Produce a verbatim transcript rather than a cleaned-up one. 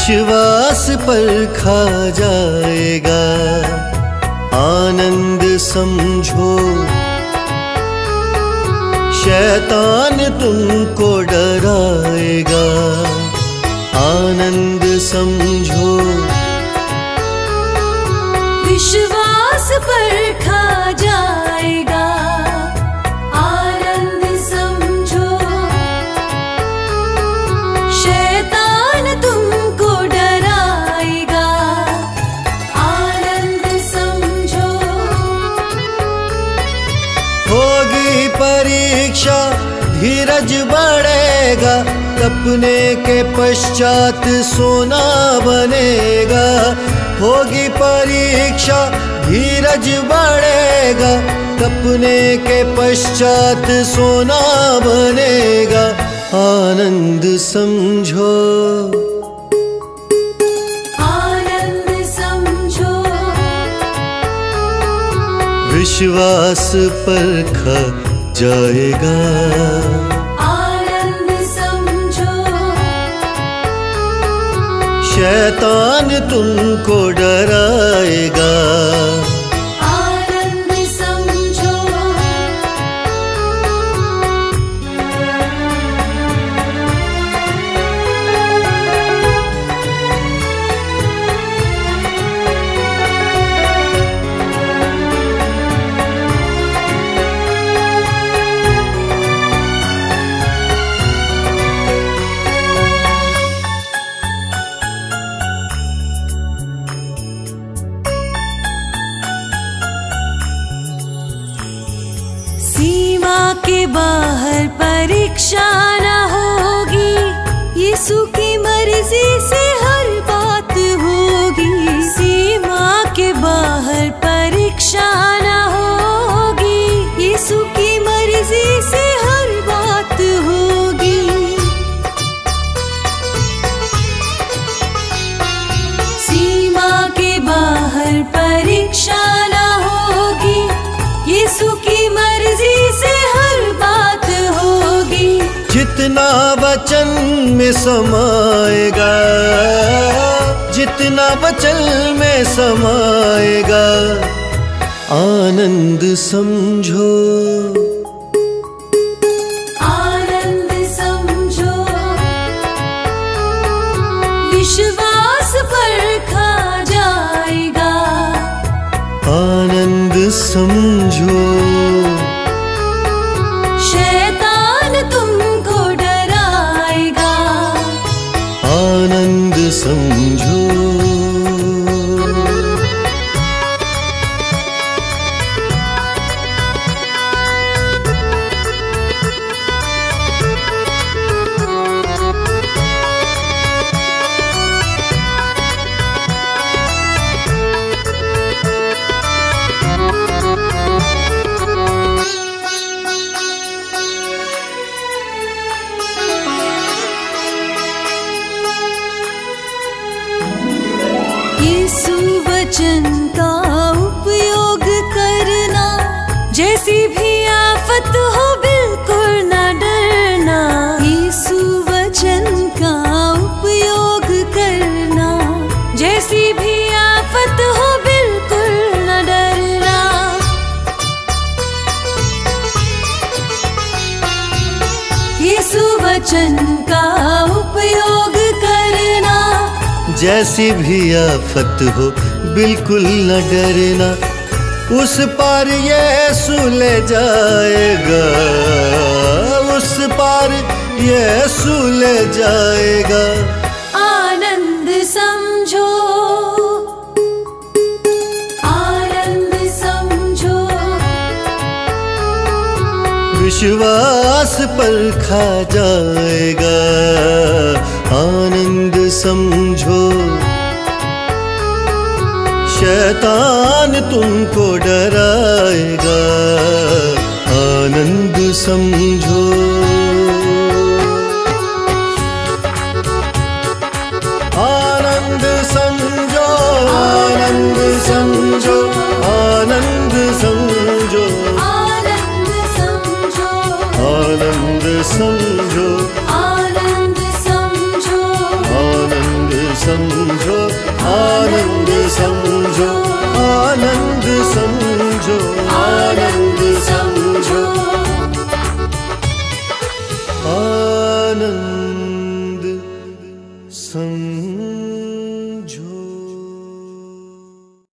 विश्वास पर खा जाएगा। आनंद समझो, शैतान तुमको डराएगा। आनंद समझो, विश्वास पर खा जाएगा। आनंद समझो, शैतान तुमको डराएगा। आनंद समझो, होगी परीक्षा धीरज बढ़ेगा। तपने के पश्चात सोना बनेगा। होगी परीक्षा धीरज बढ़ेगा। तपने के पश्चात सोना बनेगा। आनंद समझो, आनंद समझो, विश्वास पर खा जाएगा। आनंद समझो, शैतान तुमको डराएगा। आनंद समझो, सीमा के बाहर परीक्षा न होगी। यीशु की मर्जी से हर बात होगी। सीमा के बाहर परीक्षा न होगी। यीशु की मर्जी से हर बात होगी। सीमा के बाहर परीक्षा न होगी। यीशु की मर्जी से हर बात होगी। जितना वचन में समाएगा, जितना वचन में समाएगा। आनंद समझो, आनंद समझो, विश्वास पर खा जाएगा। आनंद समझो, शैतान तुमको डराएगा। आनंद समझो, यीशु वचन का उपयोग करना। जैसी भी आफत हो बिल्कुल न डरना। यीशु वचन का उपयोग करना। जैसी भी आफत हो बिल्कुल न डरना। यीशु वचन का उपयोग करना। जैसी भी आफत हो बिल्कुल न डरना। उस पार यीशु ले जाएगा। उस पार यीशु ले जाएगा। आनंद समझो, आनंद समझो, विश्वास पर खा जाएगा। आनंद समझो, शैतान तुमको डराएगा। आनंद समझो, आनंद समझो, आनंद समझो, आनंद समझो, आनंद समझो, आनंद समझो।